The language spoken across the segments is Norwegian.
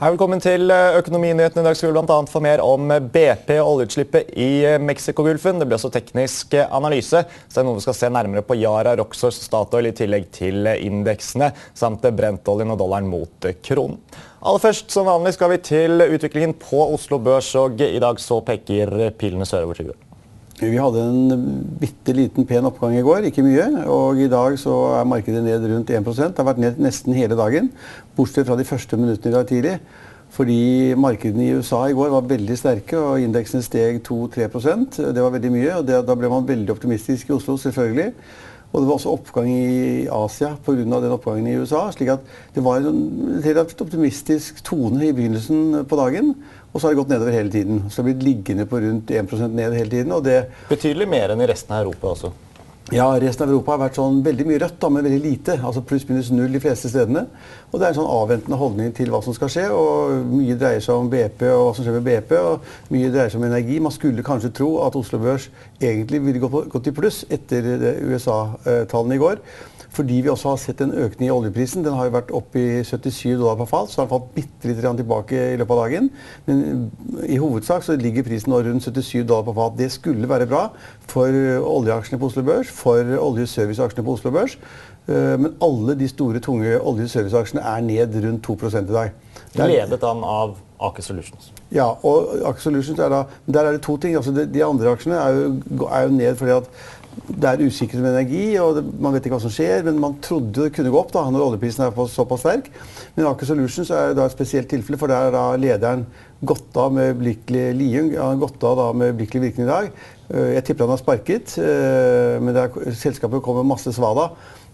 Hei, velkommen til Økonominyhetene. I dag skal vi blant annet få mer om BP og oljeutslippet i Mexiko-gulfen. Det blir også teknisk analyse, så det er noe vi skal se nærmere på Yara, Roxor, Statoil i tillegg til indeksene, samt brentoljen og dollaren mot kronen. Aller først, som vanlig, skal vi til utviklingen på Oslo Børs, og i dag så peker pilene sørover til grunn. Vi hadde en bitteliten pen oppgang i går, ikke mye, og i dag så er markedet ned rundt 1%. Det har vært ned nesten hele dagen, bortsett fra de første minuttene i dag tidlig. Fordi markedene i USA i går var veldig sterke, og indeksene steg 2-3%. Det var veldig mye, og da ble man veldig optimistisk i Oslo, selvfølgelig. Og det var også oppgang i Asia på grunn av den oppgangen i USA, slik at det var en relativt optimistisk tone i begynnelsen på dagen. Og så har det gått nedover hele tiden. Så det har blitt liggende på rundt 1% ned hele tiden. Og det betydelig mer enn i resten av Europa også. Ja, resten av Europa har vært sånn veldig mye rødt, da, men veldig lite. Altså pluss minus null de fleste stedene. Og det er en sånn avventende holdning til hva som skal skje. Og mye dreier seg om BP og hva som skjer med BP, og mye dreier seg om energi. Man skulle kanskje tro at Oslo Børs egentlig ville gått i pluss etter USA-tallene i går. Fordi vi også har sett en økning i oljeprisen. Den har jo vært opp i $77 per fat, så har den falt bitte litt tilbake i løpet av dagen. Men i hovedsak så ligger prisen nå rundt $77 per fat. Det skulle være bra for oljeaksjene på Oslo Børs, for oljeserviceaksjene på Oslo Børs. Men alle de store, tunge oljeserviceaksjene er ned rundt 2% i dag. Ledet an av Aker Solutions. Ja, og Aker Solutions er da, der er det to ting. Altså de andre aksjene er jo ned fordi at det er usikkert med energi, og man vet ikke hva som skjer, men man trodde det kunne gå opp da, når oljeprisen er såpass sterk. Men Aker Solutions er da et spesielt tilfelle, for der er da lederen gått av med øyeblikkelig Liung. Han har gått av da med øyeblikkelig virkning i dag. Jeg tipper han har sparket, men selskapet kom med masse svada.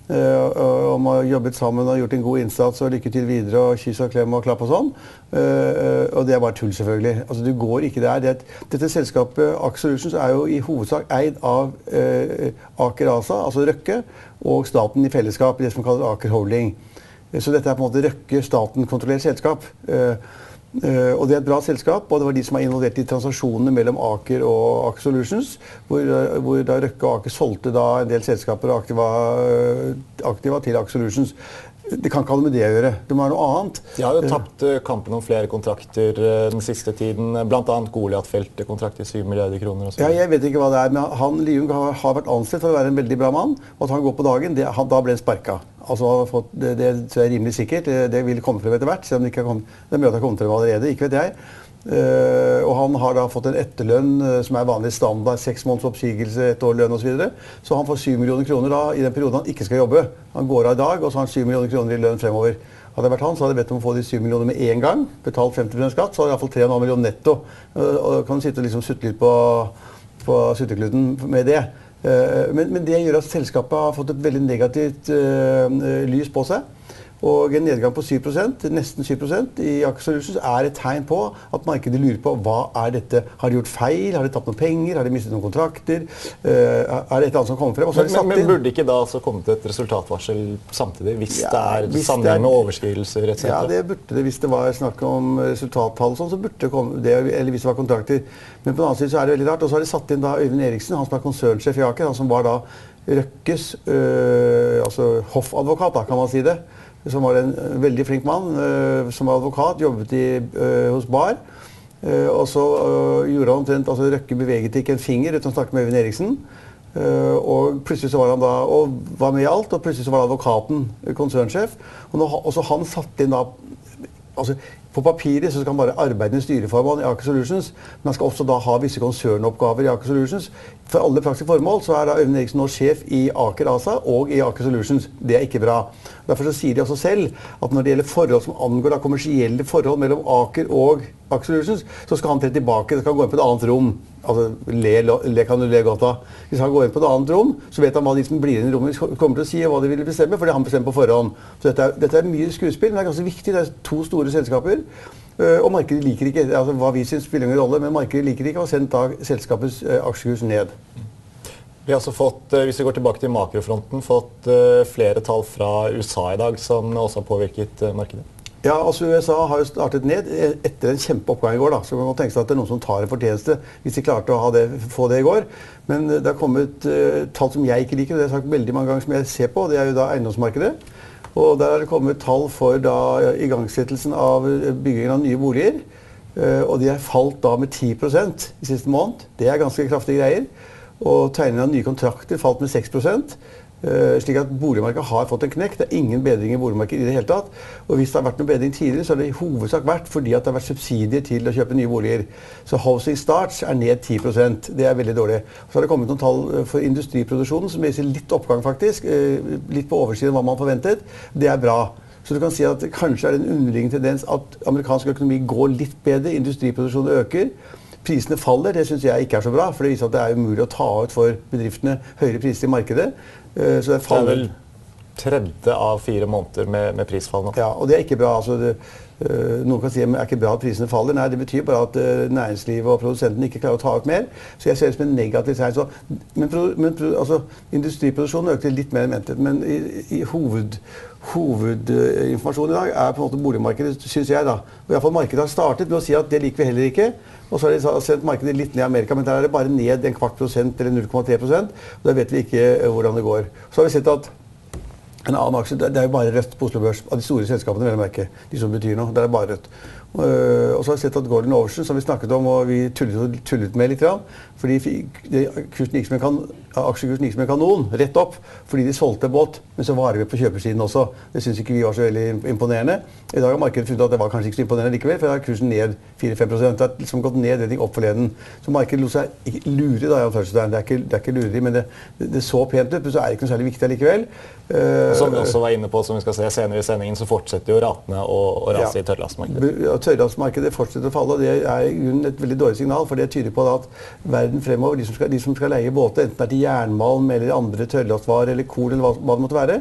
Og man har jobbet sammen og gjort en god innsats og lykke til videre og kyss og klem og klapp og sånn. Og det er bare tull, selvfølgelig. Altså, du går ikke der. Dette selskapet, Aker Solutions, er jo i hovedsak eid av Aker ASA, altså Røkke, og staten i fellesskap, det som kalles Aker Holding. Så dette er på en måte Røkke, staten kontrollert selskap. Og det er et bra selskap, og det var de som er involvert i transaksjonene mellom Aker og Aker Solutions, hvor da Røkke og Aker solgte da en del selskaper og aktiva til Aker Solutions. Det kan ikke ha noe med det å gjøre. Det må være noe annet. De har jo tapt kampen om flere kontrakter den siste tiden, blant annet Goliat-feltet, kontrakt i 7 milliarder kroner. Og så. Ja, jeg vet ikke hva det er, men han, Liung, har vært ansett for å være en veldig bra mann, og at han går på dagen, da ble han sparket. Altså, det tror jeg er rimelig sikkert. Det vil komme frem etter hvert, selv om det ikke har kommet. Det er mye at det har kommet frem allerede, ikke vet jeg. Og han har da fått en etterlønn som er vanlig standard, 6 måneds oppsigelse, 1 år lønn og så videre. Så han får 7 millioner kroner da, i den perioden han ikke skal jobbe. Han går av i dag, og så har han 7 millioner kroner i lønn fremover. Hadde det vært han, så hadde jeg bedt om å få de 7 millioner med en gang, betalt 50% skatt, så hadde jeg i hvert fall 3,5 millioner netto. Og kan sitte og liksom sutte litt på suttekluten med det. Men det gjør at selskapet har fått et veldig negativt lys på seg. Og en nedgang på 7%, nesten 7% i Aker Solutions er et tegn på at markedet lurer på hva er dette. Har de gjort feil? Har de tapt noen penger? Har de mistet noen kontrakter? Er det et eller annet som kommer frem? Men burde ikke da altså kommet et resultatvarsel samtidig, hvis det er sammenheng med overskridelser, etc.? Ja, det burde det. Hvis det var snakk om resultattall, så burde det komme det, eller hvis det var kontrakter. Men på den annen side så er det veldig rart. Og så har de satt inn da Øyvind Eriksen, han som er konsernsjef i Aker, han som var da Røkkes altså hoffadvokat, da, kan man si det. Som var en veldig flink mann, som var advokat, jobbet hos Bar. Og så gjorde han omtrent, altså Røkke beveget ikke en finger uten å snakke med Øyvind Eriksen. Og plutselig så var han da, og var med i alt, og plutselig så var advokaten konsernsjef. Og så han satt inn da, altså på papiret så skal han bare arbeide med styreformann i Aker Solutions, men han skal også da ha visse konsernoppgaver i Aker Solutions. For alle praktiske formål så er da Øyvind Eriksen nå sjef i Aker ASA og i Aker Solutions. Det er ikke bra. Derfor så sier de også selv at når det gjelder forhold som angår da kommersielle forhold mellom Aker og Aker Solutions, så skal han tre tilbake, så skal han gå inn på et annet rom. Altså, le kan du le godt av. Hvis han går inn på et annet rom, så vet han hva de som blir inn i rommet kommer til å si og hva de vil bestemme, fordi han bestemmer på forhånd. Så dette er mye skuespill, men det er ganske viktig. Det er 2 store selskaper, og markedet liker ikke, altså hva vi synes spiller ingen rolle, men markedet liker ikke å ha sendt da selskapets aksjekurs ned. Vi har også fått, hvis vi går tilbake til makrofronten, fått flere tall fra USA i dag som også har påvirket markedet. Ja, altså USA har jo startet ned etter en kjempeoppgang i går, da. Så man kan tenke seg at det er noen som tar en fortjeneste hvis de klarte å få det i går. Men det har kommet tall som jeg ikke liker, og det har jeg sagt veldig mange ganger som jeg ser på, det er jo da eiendomsmarkedet. Og der har det kommet tall for da igangsettelsen av byggingen av nye boliger. Og de har falt da med 10% i siste måned. Det er ganske kraftige greier. Og tegningen av nye kontrakter falt med 6%. Slik at boligmarkedet har fått en knekk. Det er ingen bedring i boligmarkedet i det hele tatt. Og hvis det har vært noen bedring tidligere, så har det i hovedsak vært fordi at det har vært subsidier til å kjøpe nye boliger. Så housing starts er ned 10%. Det er veldig dårlig. Så har det kommet noen tall for industriproduksjonen som viser litt oppgang faktisk. Litt på oversiden av hva man forventet. Det er bra. Så du kan si at kanskje er det en underliggende tendens at amerikansk økonomi går litt bedre, industriproduksjonen øker. Prisene faller, det synes jeg ikke er så bra, for det viser at det er umulig å ta ut for bedriftene høyere priser i markedet. Så det er vel 3. av 4 måneder med prisfall nå. Ja, og det er ikke bra. Altså noen kan si at det er ikke bra at prisene faller. Nei, det betyr bare at næringslivet og produsentene ikke klarer å ta ut mer. Så jeg ser det som en negativ tegn. Men altså, industriproduksjonen økte litt mer enn ventet, men i hovedinformasjonen i dag er på en måte boligmarkedet, synes jeg da. Og i hvert fall markedet har startet med å si at det liker vi heller ikke. Og så har de sendt markedet litt ned i Amerika, men der er det bare ned 0,25% eller 0,3%. Og da vet vi ikke hvordan det går. Så har vi sett at en annen aksje, det er jo bare rødt på Oslo Børs. Av de store selskapene, vil jeg merke. De som betyr noe, det er bare rødt. Og så har vi sett at Golden Ocean, som vi snakket om, og vi tullet med litt, fordi aksjekursen gikk som en kanon, rett opp, fordi de solgte båt, men så var vi på kjøpersiden også. Det synes ikke vi var så veldig imponerende. I dag har markedet funnet at det var kanskje ikke så imponerende likevel, for da er kursen ned 4-5%. Det har liksom gått ned redning opp forleden. Så markedet lot seg ikke lure da, det er ikke lureri, men det så pent ut, men så er det ikke noe særlig viktig likevel. Som vi også var inne på, som vi skal se senere i sendingen, så fortsetter jo ratene å rase i tørrlastmarkedet. Tørrlastmarkedet fortsetter å falle, og det er i grunnen et veldig dårlig signal, for det tyder på at verden fremover, de som skal leie båter, enten det er til jernmalm eller andre tørrlastvarer eller kol eller hva det måtte være,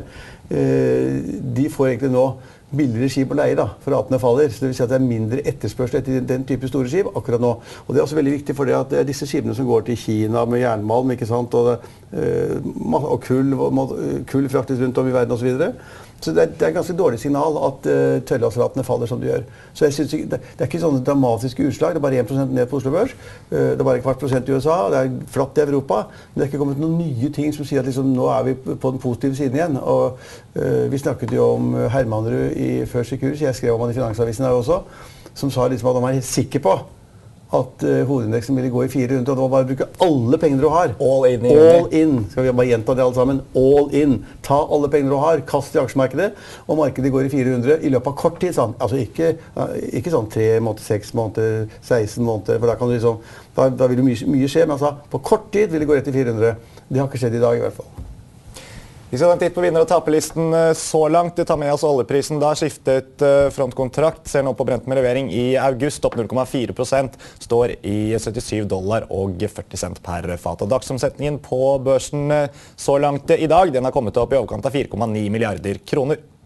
de får egentlig nå billigere skip å leie da, for ratene faller. Så det vil si at det er mindre etterspørsel etter den type store skip akkurat nå. Og det er også veldig viktig for det at det er disse skipene som går til Kina med jernmalm, ikke sant, og kull fraktes rundt om i verden og så videre. Så det er et ganske dårlig signal at tørrlastratene faller som de gjør. Så jeg synes ikke, det er ikke sånne dramatiske utslag, det er bare 1% ned på Oslo Børs, det er bare 0,25% i USA, det er flatt i Europa, men det er ikke kommet noen nye ting som sier at liksom, nå er vi på den positive siden igjen. Og vi snakket jo om Hermanrud i First Securities, jeg skrev om han i Finansavisen her også, som sa liksom at han var helt sikker på at hovedindeksen ville gå i 400, og det var bare å bruke alle penger du har. All in. All in. Skal vi bare gjenta det alle sammen? All in. Ta alle penger du har, kast i aksjemarkedet, og markedet går i 400 i løpet av kort tid. Sånn. Altså ikke sånn 3 måneder, 6 måneder, 16 måneder, for da kan du liksom, da vil jo mye skje, men altså, på kort tid vil det gå rett i 400. Det har ikke skjedd i dag i hvert fall. Vi skal ha en titt på vinner- og taperlisten så langt. Vi tar med oss oljeprisen. Da skiftet frontkontrakt. Ser nå på Brent med levering i august. Opp 0,4%. Står i $77,40 per fat. Og dagsomsetningen på børsen så langt i dag, den har kommet opp i overkant av 4,9 milliarder kroner.